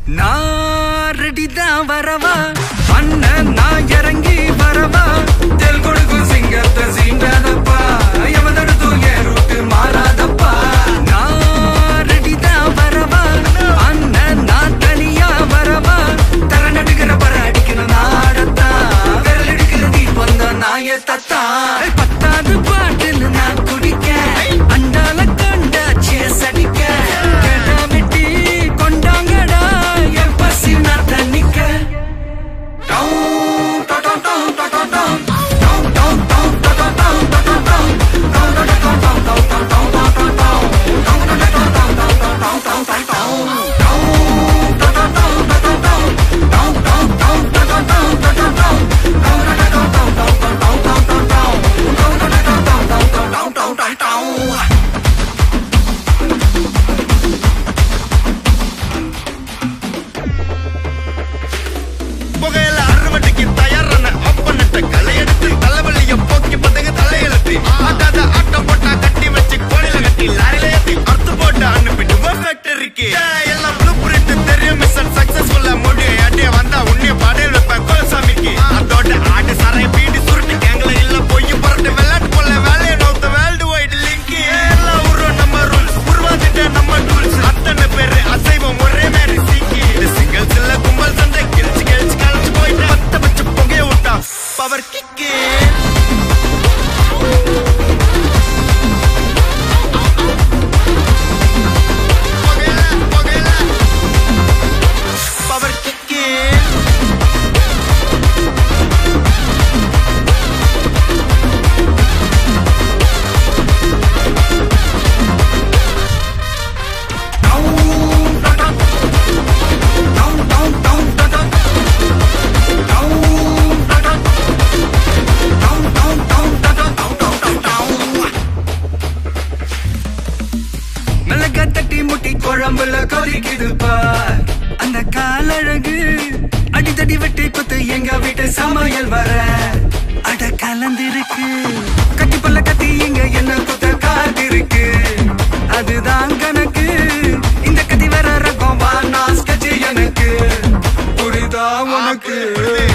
நான் ரெடிதான் வரவா அண்ணன் நான் இறங்கி வரவா தெல் கொடுக்கும் சிங்கத்தை சீண்டாதப்பா எவதடுத்தும் என் ரூட்டு மாறாதப்பா நான் ரெடிதான் வரவா அண்ணன் நான் தனியா வரவா தர நடுக்கிற பர அடிக்கணும் நாடத்தா விரல் எடுக்கிற தீபம் தான் நாய தத்தா பத்தாவது பாட்டில் நான் குடிக்க அண்டால கண்டா சேஸ் அடிக்க கேட்டா வெட்டி கொண்டாங்கடா என் பசி நான் தண்ணிக்க குழம்புல கொதிக்குது பார் அந்த காலழகு அடித்தடி வெட்டி குத்து எங்க வீட்டு சமையல் வர அட கலந்திருக்கு கட்டி பல்ல கத்தி இங்க என்ன குத்த காத்திருக்கு அதுதான் கணக்கு இந்த கத்தி வர ரகம் வா நாஸ்கஜி எனக்கு புரிதா உனக்கு